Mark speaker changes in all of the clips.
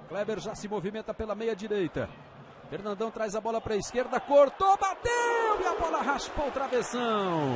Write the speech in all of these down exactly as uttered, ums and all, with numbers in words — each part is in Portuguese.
Speaker 1: Kleber já se movimenta pela meia direita. Fernandão traz a bola para a esquerda, cortou, bateu e a bola raspou o travessão.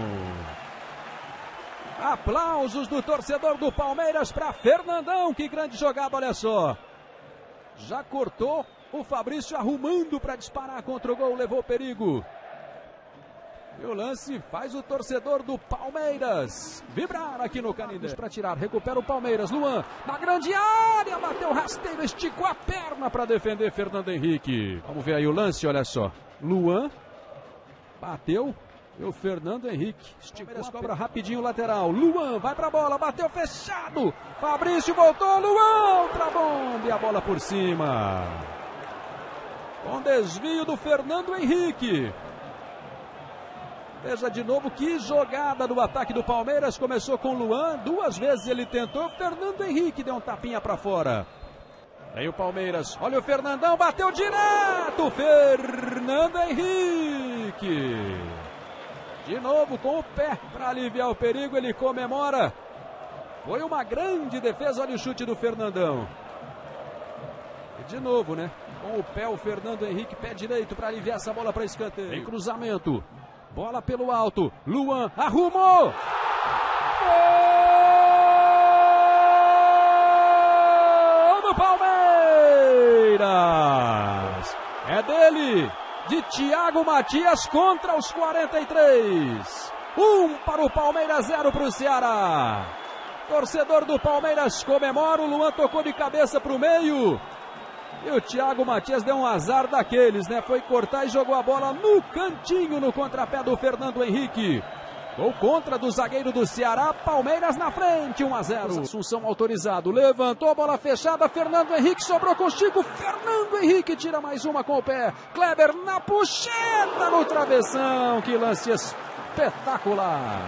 Speaker 1: Aplausos do torcedor do Palmeiras para Fernandão, que grande jogada, olha só. Já cortou, o Fabrício arrumando para disparar contra o gol, levou perigo. E o lance faz o torcedor do Palmeiras vibrar aqui no Canindé. Para tirar, recupera o Palmeiras. Luan na grande área, bateu rasteiro, esticou a perna para defender Fernando Henrique. Vamos ver aí o lance, olha só. Luan bateu e o Fernando Henrique esticou a cobra rapidinho o lateral. Luan vai para a bola, bateu fechado. Fabrício voltou, Luan, outra bomba e a bola por cima. Com desvio do Fernando Henrique. Veja de novo que jogada no ataque do Palmeiras. Começou com o Luan, duas vezes ele tentou. Fernando Henrique deu um tapinha para fora. Aí o Palmeiras, olha o Fernandão, bateu direto. Fernando Henrique. De novo com o pé para aliviar o perigo, ele comemora. Foi uma grande defesa, olha o chute do Fernandão. E de novo, né? Com o pé o Fernando Henrique, pé direito para aliviar essa bola para escanteio. Em cruzamento. Bola pelo alto, Luan arrumou! Gol do Palmeiras! É dele, de Thiago Matias contra os quarenta e três. Um para o Palmeiras, zero para o Ceará. Torcedor do Palmeiras comemora, o Luan tocou de cabeça para o meio. E o Thiago Matias deu um azar daqueles, né? Foi cortar e jogou a bola no cantinho, no contrapé do Fernando Henrique. Gol contra do zagueiro do Ceará, Palmeiras na frente, um a zero. Assunção autorizado, levantou a bola fechada, Fernando Henrique sobrou com Chico, Fernando Henrique tira mais uma com o pé. Kleber na puxeta no travessão, que lance espetacular.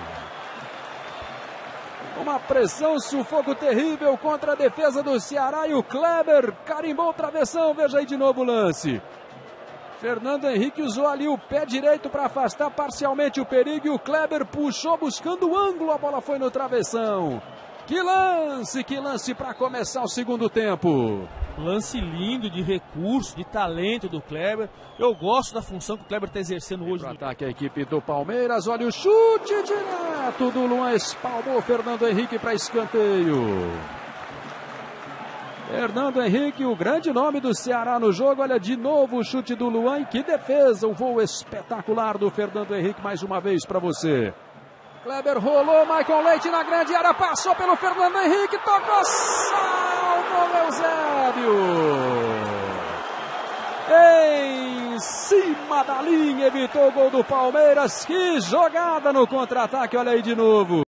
Speaker 1: Uma pressão, sufoco terrível contra a defesa do Ceará e o Kleber carimbou o travessão. Veja aí de novo o lance. Fernando Henrique usou ali o pé direito para afastar parcialmente o perigo e o Kleber puxou buscando o ângulo. A bola foi no travessão. Que lance, que lance para começar o segundo tempo.
Speaker 2: Lance lindo, de recurso, de talento do Kleber. Eu gosto da função que o Kleber está exercendo hoje.
Speaker 1: Pro ataque a equipe do Palmeiras, olha o chute direto do Luan, espalmou Fernando Henrique para escanteio. Fernando Henrique, o grande nome do Ceará no jogo, olha de novo o chute do Luan e que defesa, o voo espetacular do Fernando Henrique mais uma vez para você. Kleber rolou, Maicon Leite na grande área, passou pelo Fernando Henrique, tocou, salvou Eusébio. Em cima da linha, evitou o gol do Palmeiras. Que jogada no contra-ataque, olha aí de novo.